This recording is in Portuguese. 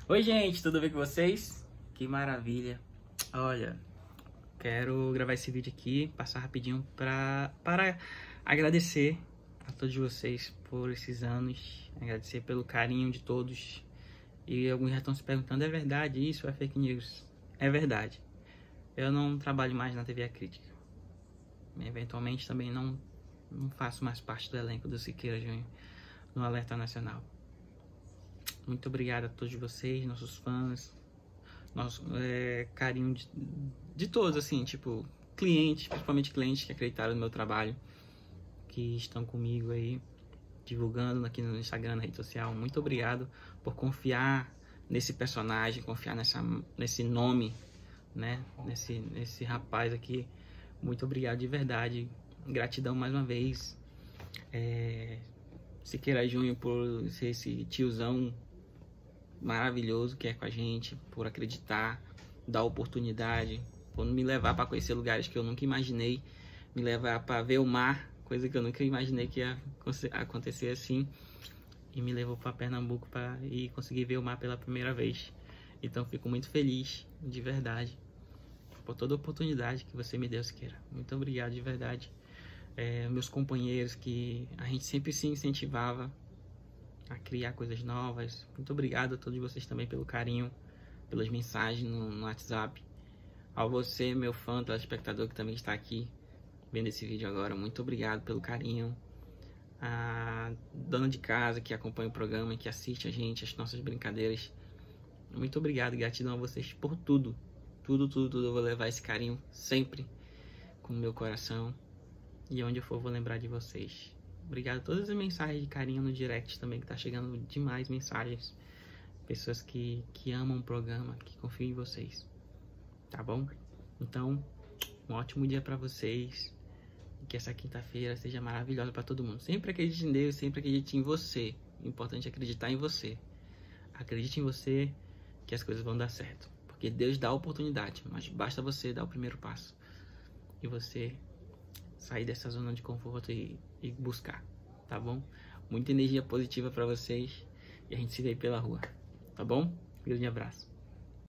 Oi, gente, tudo bem com vocês? Que maravilha! Olha, quero gravar esse vídeo aqui, passar rapidinho para agradecer a todos vocês por esses anos, agradecer pelo carinho de todos. E alguns já estão se perguntando, é verdade isso? É fake news? É verdade. Eu não trabalho mais na TV A Crítica. Eventualmente também não faço mais parte do elenco do Siqueira Júnior no Alerta Nacional. Muito obrigado a todos vocês, nossos fãs, nosso carinho de todos, assim, tipo, clientes, principalmente clientes que acreditaram no meu trabalho, que estão comigo aí, divulgando aqui no Instagram, na rede social. Muito obrigado por confiar nesse personagem, confiar nesse nome, né, nesse rapaz aqui. Muito obrigado de verdade, gratidão mais uma vez. Siqueira Júnior por ser esse tiozão maravilhoso que é com a gente, por acreditar, dar oportunidade, por me levar para conhecer lugares que eu nunca imaginei, me levar para ver o mar, coisa que eu nunca imaginei que ia acontecer assim, e me levou para Pernambuco para ir conseguir ver o mar pela primeira vez. Então fico muito feliz, de verdade, por toda a oportunidade que você me deu, Siqueira. Muito obrigado, de verdade. Meus companheiros, que a gente sempre se incentivava a criar coisas novas. Muito obrigado a todos vocês também pelo carinho, pelas mensagens no WhatsApp. A você, meu fã, telespectador que também está aqui vendo esse vídeo agora, muito obrigado pelo carinho. A dona de casa que acompanha o programa, que assiste a gente, as nossas brincadeiras. Muito obrigado, gratidão a vocês por tudo. Tudo. Eu vou levar esse carinho sempre com o meu coração. E onde eu for, vou lembrar de vocês. Obrigado a todas as mensagens de carinho no direct também, que tá chegando demais mensagens. Pessoas que amam o programa, que confiam em vocês. Tá bom? Então, um ótimo dia pra vocês. E que essa quinta-feira seja maravilhosa pra todo mundo. Sempre acredite em Deus, sempre acredite em você. O importante é acreditar em você. Acredite em você que as coisas vão dar certo. Porque Deus dá a oportunidade, mas basta você dar o primeiro passo. E você sair dessa zona de conforto e buscar, tá bom? Muita energia positiva pra vocês e a gente se vê pela rua, tá bom? Grande abraço.